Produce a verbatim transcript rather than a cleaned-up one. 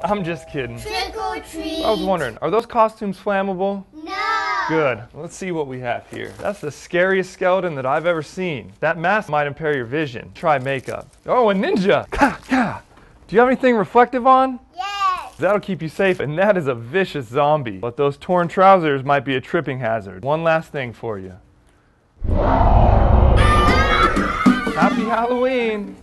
I'm just kidding. Trick or treat. I was wondering, are those costumes flammable? No. Good. Let's see what we have here. That's the scariest skeleton that I've ever seen. That mask might impair your vision. Try makeup. Oh, a ninja. Ka, ka. Do you have anything reflective on? Yes. That'll keep you safe, and that is a vicious zombie. But those torn trousers might be a tripping hazard. One last thing for you. Happy Halloween!